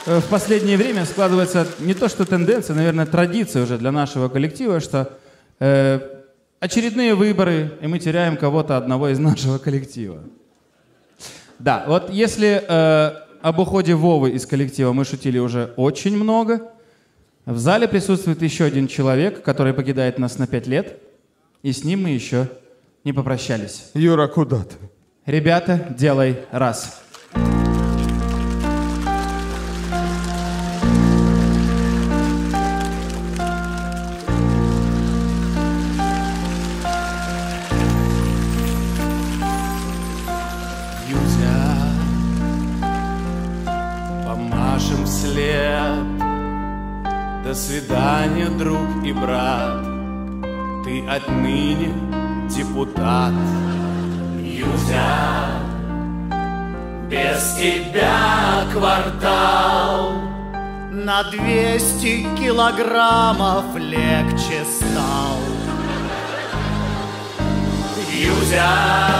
в последнее время складывается не то что тенденция, наверное, традиция уже для нашего коллектива, что очередные выборы, и мы теряем кого-то одного из нашего коллектива. Да, вот если об уходе Вовы из коллектива мы шутили уже очень много, в зале присутствует еще один человек, который покидает нас на 5 лет, и с ним мы еще не попрощались. Юра, куда ты? Ребята, делай раз. Помашем вслед. До свидания, друг и брат. Ты отныне депутат. Юзя, без тебя квартал на 200 килограммов легче стал. Юзя,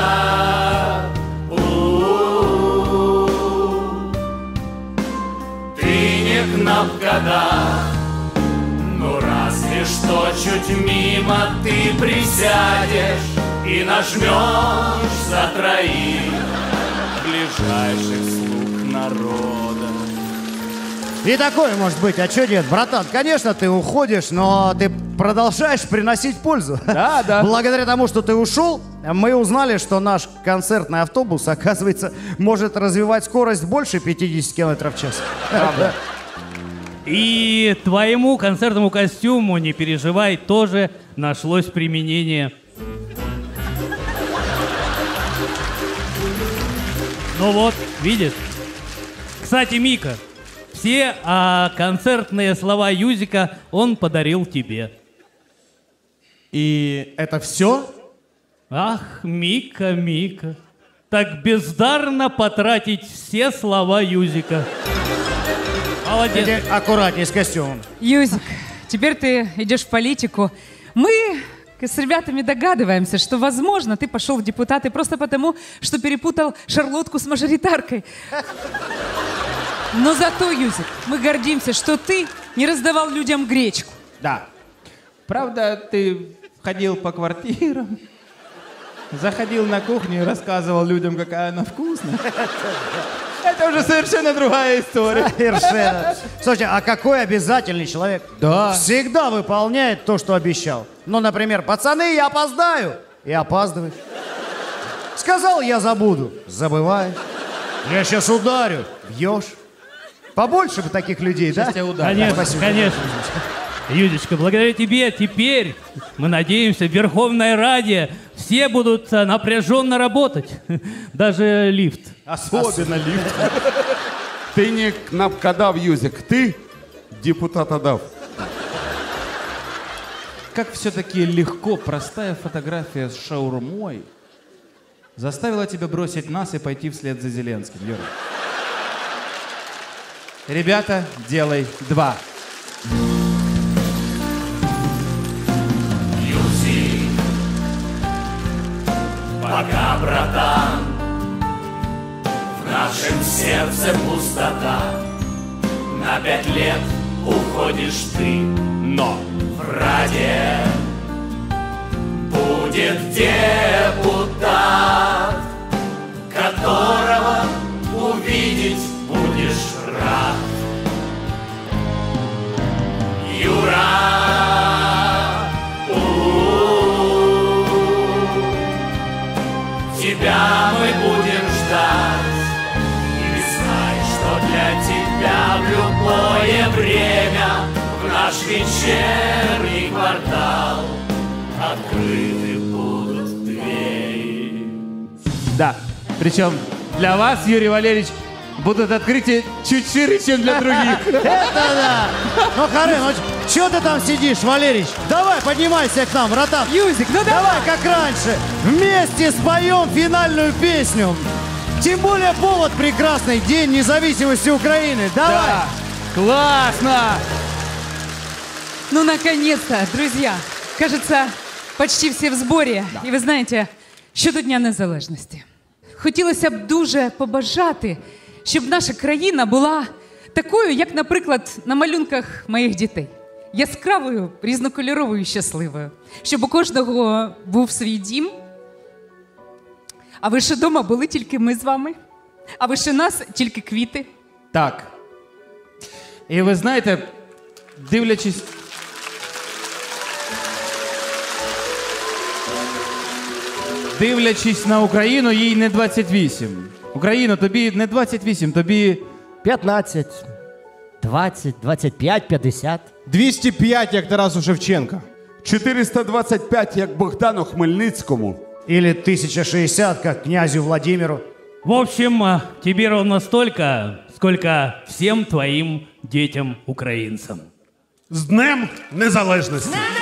ты не кнопкода, ну разве что чуть мимо ты присядешь и нажмешь за троих ближайших слуг народа. И такое может быть, а что нет, братан? Конечно, ты уходишь, но ты продолжаешь приносить пользу. Да, да. Благодаря тому, что ты ушел, мы узнали, что наш концертный автобус, оказывается, может развивать скорость больше 50 км в час. Правда. И твоему концертному костюму, не переживай, тоже нашлось применение. Ну вот, видишь? Кстати, Мика, все концертные слова Юзика он подарил тебе. И это все? Ах, Мика, Мика, так бездарно потратить все слова Юзика. Молодец. Иди аккуратней с костюмом. Юзик, теперь ты идешь в политику. Мы с ребятами догадываемся, что, возможно, ты пошел в депутаты просто потому, что перепутал шарлотку с мажоритаркой. Но зато, Юзик, мы гордимся, что ты не раздавал людям гречку. Да. Правда, ты ходил по квартирам, заходил на кухню и рассказывал людям, какая она вкусная. Это уже совершенно другая история. Совершенно. Слушайте, а какой обязательный человек? Да. Всегда выполняет то, что обещал. Ну, например, пацаны, я опоздаю. И опаздываешь. Сказал, я забуду. Забываешь. Я сейчас ударю. Бьешь. Побольше бы таких людей, Сейчас да? тебя ударю. Конечно, Спасибо. конечно. Юдечка, благодаря тебе теперь, мы надеемся, в Верховной Раде все будут напряженно работать. Даже лифт. Особенно лифт. Ты не кнопкодав, Юзик, ты депутатодав. Как все-таки легко простая фотография с шаурмой заставила тебя бросить нас и пойти вслед за Зеленским, Юра. Ребята, делай два. Юзи, пока, братан, в нашем сердце пустота. На 5 лет уходишь ты, но в Раде будет депутат, которого увидеть будешь рад. Юра, тебя мы будем ждать. И знай, что для тебя в любое время в наш вечерний квартал открыты будут двери. Да. Причем для вас, Юрий Валерьевич, будут открытия чуть шире, чем для других. Это да! Ну, Харин, ну чё ты там сидишь, Валерич? Давай, поднимайся к нам, братан. Юзик, ну Давай, как раньше, вместе споем финальную песню. Тем более повод прекрасный, День независимости Украины. Давай! Да. Классно! Ну, наконец-то, друзья. Кажется, почти всі в зборі. Да. І ви знаєте, щодо Дня Незалежності. Хотілося б дуже побажати, щоб наша країна була Такою, як, наприклад, на малюнках моїх дітей. Яскравою, різнокольоровою і щасливою. Щоб у кожного був свій дім. А ви ще дома були тільки ми з вами. А ви ще нас тільки квіти. Так. І ви знаєте, дивлячись. Дивлячись на Україну, їй не 28. Україно, тобі не 28, тобі 15, 20, 25, 50. 205, як Тарасу Шевченка. 425, як Богдану Хмельницькому. Или 1060, как князю Владимиру. В общем, тебе ровно столько, сколько всем твоим детям-украинцам. З Днем Незалежності!